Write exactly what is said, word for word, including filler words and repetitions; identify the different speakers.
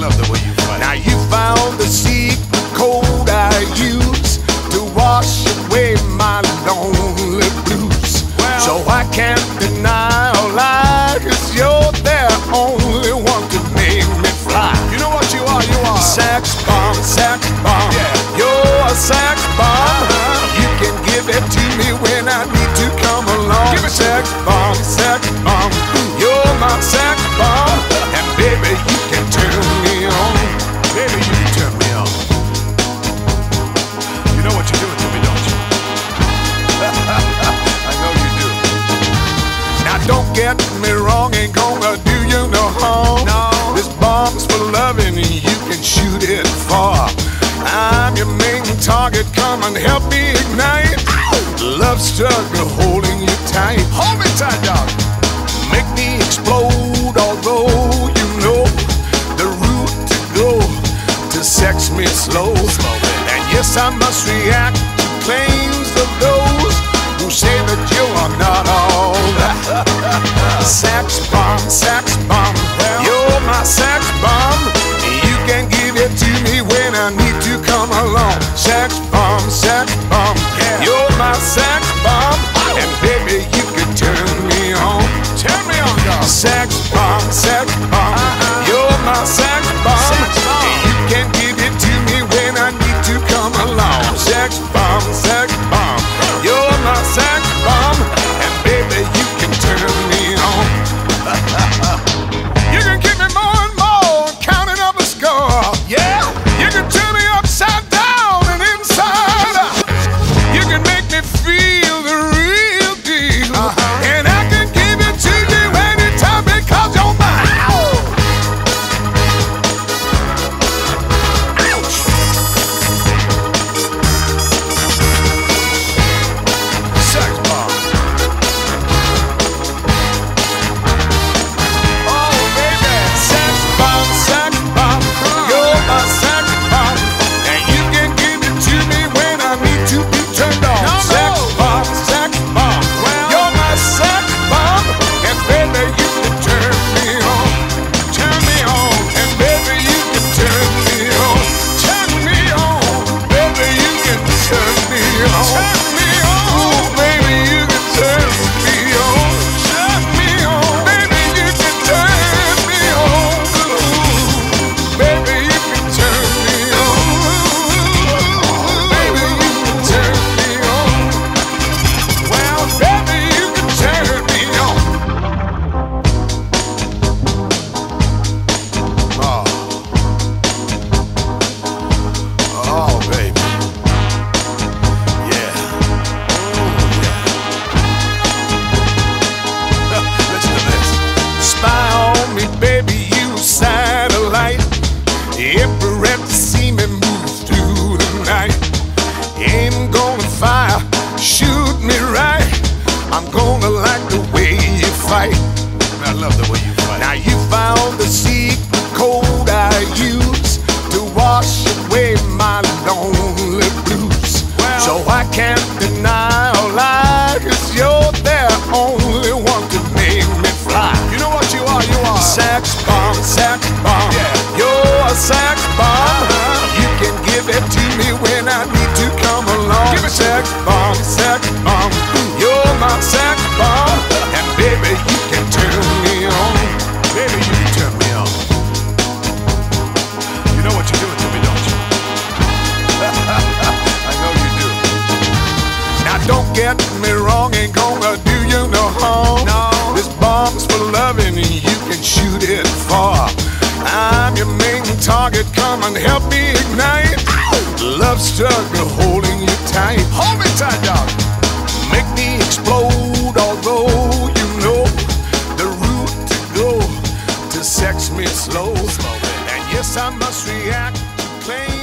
Speaker 1: love the way you fight.
Speaker 2: Now you found the secret code I use to wash away my lonely blues.
Speaker 1: Well,
Speaker 2: so I can't deny or lie, 'cause you're the only one to make me fly.
Speaker 1: you know what you are? You are
Speaker 2: Sex bomb, sex bomb.
Speaker 1: Yeah.
Speaker 2: You're a sex bomb.
Speaker 1: Uh-huh.
Speaker 2: You can give it to me when I need to come along.
Speaker 1: Give it to
Speaker 2: sex bomb, sex bomb. You're my sex bomb. And baby, you can turn me on.
Speaker 1: Baby, you can turn me on. You know what you're doing to me, don't you? I know you do.
Speaker 2: Now don't get me wrong, ain't gonna do you no harm.
Speaker 1: No.
Speaker 2: This bomb's for loving and you can shoot it far. I'm your main target, come and help me ignite. Love struggle holding you tight.
Speaker 1: Hold me tight, dog.
Speaker 2: Make me explode, although you know the route to go to sex me slow.
Speaker 1: Slow, baby.
Speaker 2: And yes, I must react to claims of those who say that you are not all that. Sex bomb, sex bomb, you're my sex bomb. You can give it to me when I need to come along. Sex bomb, sex bomb,
Speaker 1: Yeah.
Speaker 2: you're my sex bomb. And baby, you can turn me on.
Speaker 1: Turn me on, dog.
Speaker 2: Sex bomb, sex bomb,
Speaker 1: Uh-uh.
Speaker 2: you're my sex bomb.
Speaker 1: Sex bomb.
Speaker 2: You can give it to me when I need to come along. Sex bomb, sex bomb, you're my sex bomb. And baby, you can turn me on. You can give me more and more, counting up a score.
Speaker 1: Yeah?
Speaker 2: You can turn me upside down and inside out. You can make me feel the real deal.
Speaker 1: Uh-huh.
Speaker 2: And I can give it to you anytime because you're mine. Ouch.
Speaker 1: Sex bomb.
Speaker 2: Oh, baby. Sex bomb, sex bomb. You're my sex bomb. And you can give it to me when I need to be turned on.
Speaker 1: No, no.
Speaker 2: Sex bomb, sex bomb.
Speaker 1: Well,
Speaker 2: You're my sex bomb. And baby, you can turn me on. Turn me on. And baby, you can turn me on. Turn me on. Baby, you can turn me on.
Speaker 1: Turn me on.
Speaker 2: Ooh, baby, you can turn me on. Turn me on. Baby, you can turn me on. Ooh, baby, you can turn me on. Baby, you can turn me on. Well, baby, you can turn me on.
Speaker 1: Oh. Oh, baby. Yeah. Ooh, yeah. Listen to this.
Speaker 2: Spy on me, baby, you satellite. Infrared to see me move through the night. Aim gonna fire, shoot me right. I'm gonna like the way you fight.
Speaker 1: I love the way you fight.
Speaker 2: Now you found the secret code I use to wash away my lonely blues.
Speaker 1: Well,
Speaker 2: so I can't deny or lie, 'cause you're the only one to make me fly.
Speaker 1: you know what you are? You are
Speaker 2: Sex bomb, sex bomb.
Speaker 1: Yeah.
Speaker 2: You're a sex bomb.
Speaker 1: Uh-huh.
Speaker 2: You can give it to me when I need to come along.
Speaker 1: Give it to
Speaker 2: sex bomb, sex bomb. You're my sex bomb. And baby, you can turn me on.
Speaker 1: Baby, you can turn me on. You know what you're doing to me, don't you? I know you do.
Speaker 2: Now don't get me wrong, ain't gonna do you no harm.
Speaker 1: No.
Speaker 2: This bomb's for loving and you can shoot it far. I'm your main target, come and help me ignite. Love struggle holding you tight.
Speaker 1: Hold me tight, dog.
Speaker 2: Make me explode, although you know the route to go to sex me slow.
Speaker 1: Slow, baby.
Speaker 2: And yes, I must react to claims